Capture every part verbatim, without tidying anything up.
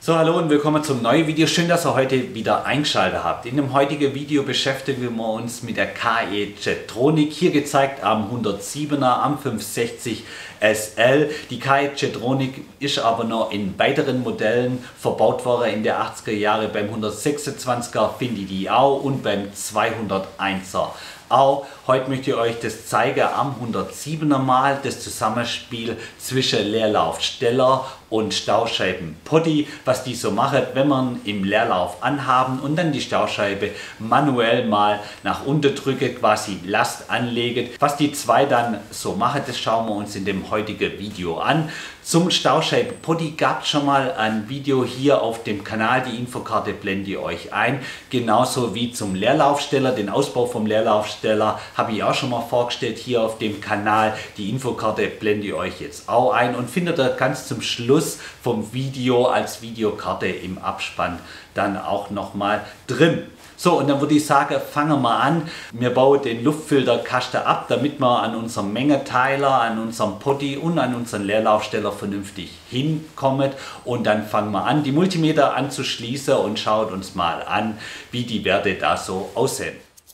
So, hallo und willkommen zum neuen Video. Schön, dass ihr heute wieder eingeschaltet habt. In dem heutigen Video beschäftigen wir uns mit der K E Jetronic. Hier gezeigt am hundertsiebener, am fünfhundertsechzig S L. Die K E Jetronic ist aber noch in weiteren Modellen verbaut worden in der achtziger Jahre. Beim hundertsechsundzwanziger finde ich die auch und beim zweihunderteiner auch. Heute möchte ich euch das zeigen am hundertsiebener mal, das Zusammenspiel zwischen Leerlaufsteller und Stauscheibenpotti, was die so machen, wenn man im Leerlauf anhaben und dann die Stauscheibe manuell mal nach unten drücke, quasi Last anlegt. Was die zwei dann so machen, das schauen wir uns in dem heutigen Video an. Zum Stauscheibenpotti gab es schon mal ein Video hier auf dem Kanal, die Infokarte blende ich euch ein. Genauso wie zum Leerlaufsteller, den Ausbau vom Leerlaufsteller habe ich auch schon mal vorgestellt hier auf dem Kanal. Die Infokarte blende ich euch jetzt auch ein und findet ihr ganz zum Schluss vom Video als Videokarte im Abspann dann auch nochmal drin. So, und dann würde ich sagen, fangen wir an. Wir bauen den Luftfilterkasten ab, damit wir an unserem Mengeteiler, an unserem Potti und an unseren Leerlaufsteller vernünftig hinkommen. Und dann fangen wir an, die Multimeter anzuschließen und schaut uns mal an, wie die Werte da so aussehen.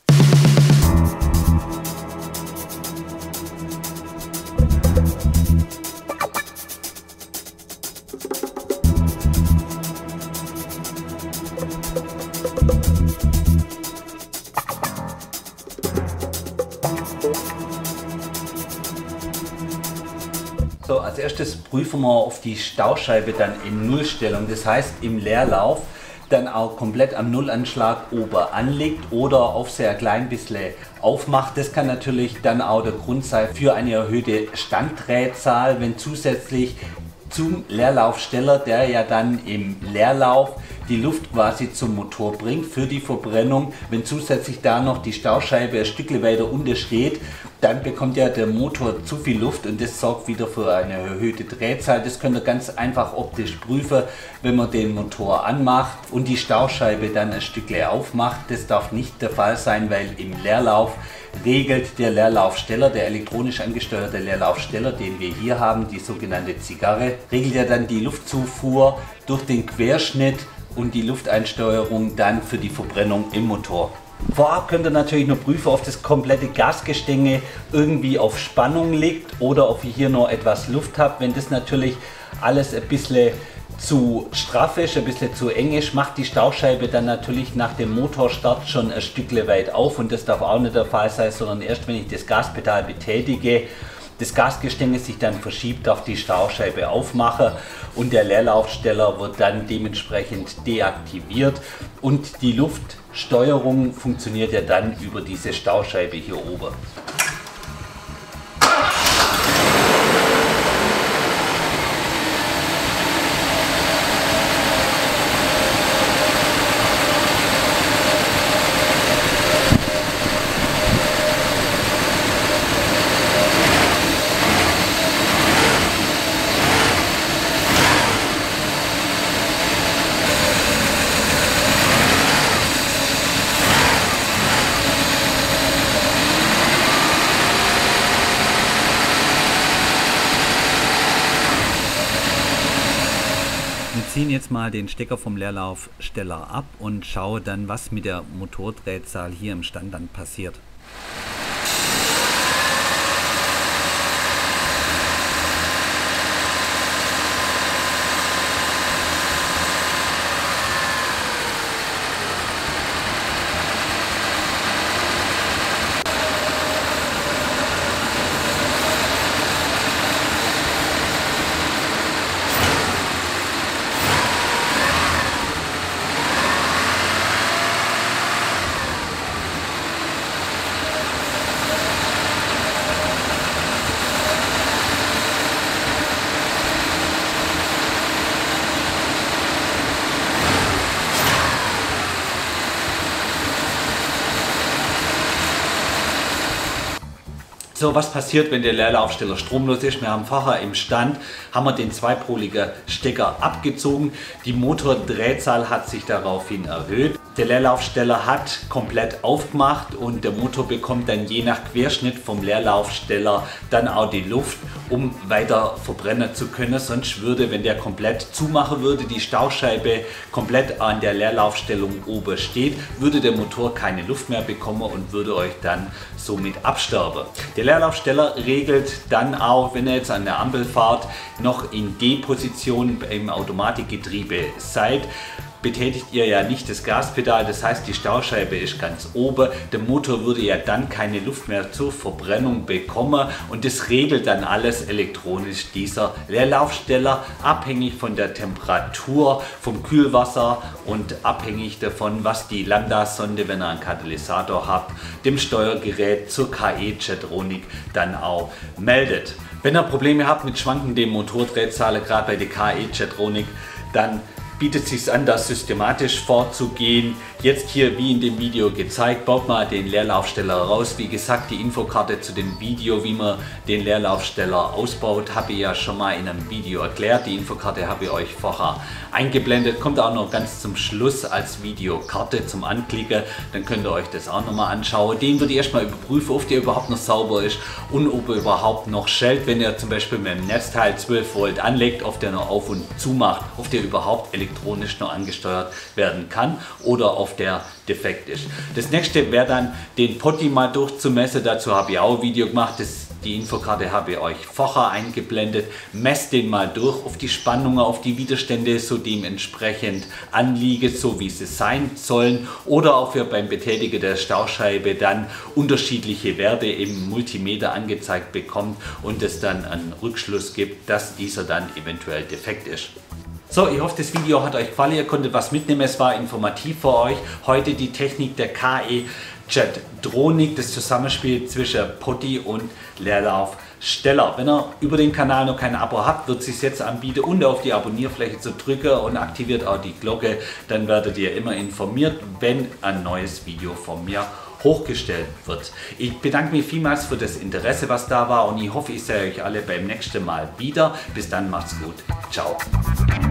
So, als erstes prüfen wir auf die Stauscheibe dann in Nullstellung, das heißt im Leerlauf dann auch komplett am Nullanschlag oben anlegt oder auf sehr klein bisschen aufmacht. Das kann natürlich dann auch der Grund sein für eine erhöhte Standdrehzahl, wenn zusätzlich zum Leerlaufsteller, der ja dann im Leerlauf die Luft quasi zum Motor bringt für die Verbrennung, wenn zusätzlich da noch die Stauscheibe ein Stückchen weiter unten steht, dann bekommt ja der Motor zu viel Luft und das sorgt wieder für eine erhöhte Drehzahl. Das könnt ihr ganz einfach optisch prüfen, wenn man den Motor anmacht und die Stauscheibe dann ein Stückchen aufmacht. Das darf nicht der Fall sein, weil im Leerlauf regelt der Leerlaufsteller, der elektronisch angesteuerte Leerlaufsteller, den wir hier haben, die sogenannte Zigarre, regelt ja dann die Luftzufuhr durch den Querschnitt und die Lufteinsteuerung dann für die Verbrennung im Motor. Vorab könnt ihr natürlich noch prüfen, ob das komplette Gasgestänge irgendwie auf Spannung liegt oder ob ihr hier noch etwas Luft habt. Wenn das natürlich alles ein bisschen zu straff ist, ein bisschen zu eng ist, macht die Stauscheibe dann natürlich nach dem Motorstart schon ein Stückchen weit auf und das darf auch nicht der Fall sein, sondern erst wenn ich das Gaspedal betätige, das Gasgestänge sich dann verschiebt, auf die Stauscheibe aufmache und der Leerlaufsteller wird dann dementsprechend deaktiviert und die Luftsteuerung funktioniert ja dann über diese Stauscheibe hier oben. Wir ziehen jetzt mal den Stecker vom Leerlaufsteller ab und schauen dann, was mit der Motordrehzahl hier im Stand dann passiert. So, was passiert, wenn der Leerlaufsteller stromlos ist? Wir haben vorher im Stand, haben wir den zweipoligen Stecker abgezogen. Die Motordrehzahl hat sich daraufhin erhöht. Der Leerlaufsteller hat komplett aufgemacht und der Motor bekommt dann je nach Querschnitt vom Leerlaufsteller dann auch die Luft um weiter verbrennen zu können. Sonst würde, wenn der komplett zumachen würde, die Stauscheibe komplett an der Leerlaufstellung oben steht, würde der Motor keine Luft mehr bekommen und würde euch dann somit absterben. Der Leerlaufsteller regelt dann auch, wenn ihr jetzt an der Ampel fahrt, noch in D-Position im Automatikgetriebe seid, betätigt ihr ja nicht das Gaspedal, das heißt die Stauscheibe ist ganz oben, der Motor würde ja dann keine Luft mehr zur Verbrennung bekommen und das regelt dann alles elektronisch, dieser Leerlaufsteller, abhängig von der Temperatur, vom Kühlwasser und abhängig davon, was die Lambda-Sonde, wenn ihr einen Katalysator habt, dem Steuergerät zur K E-Jetronic dann auch meldet. Wenn ihr Probleme habt mit schwankenden Motordrehzahlen, gerade bei der K E-Jetronic, dann bietet es sich an, da systematisch vorzugehen. Jetzt hier wie in dem Video gezeigt, baut mal den Leerlaufsteller raus. Wie gesagt, die Infokarte zu dem Video, wie man den Leerlaufsteller ausbaut, habe ich ja schon mal in einem Video erklärt. Die Infokarte habe ich euch vorher eingeblendet, kommt auch noch ganz zum Schluss als Videokarte zum Anklicken. Dann könnt ihr euch das auch noch mal anschauen. Den würde ich erstmal überprüfen, ob der überhaupt noch sauber ist und ob er überhaupt noch schellt, wenn ihr zum Beispiel mit dem Netzteil zwölf Volt anlegt, ob der noch auf und zu macht, ob der überhaupt elektronisch noch angesteuert werden kann oder auf der defekt ist. Das nächste wäre dann, den Potti mal durchzumessen. Dazu habe ich auch ein Video gemacht. Das, die Infokarte habe ich euch vorher eingeblendet. Messt den mal durch auf die Spannungen, auf die Widerstände, so dementsprechend anliegen, so wie sie sein sollen. Oder auch für beim Betätigen der Stauscheibe dann unterschiedliche Werte im Multimeter angezeigt bekommt und es dann einen Rückschluss gibt, dass dieser dann eventuell defekt ist. So, ich hoffe, das Video hat euch gefallen, ihr konntet was mitnehmen, es war informativ für euch. Heute die Technik der K E-Jetronic, das Zusammenspiel zwischen Potti und Leerlaufsteller. Wenn ihr über den Kanal noch kein Abo habt, wird es sich jetzt anbieten, unten auf die Abonnierfläche zu drücken und aktiviert auch die Glocke, dann werdet ihr immer informiert, wenn ein neues Video von mir hochgestellt wird. Ich bedanke mich vielmals für das Interesse, was da war und ich hoffe, ich sehe euch alle beim nächsten Mal wieder. Bis dann, macht's gut. Ciao.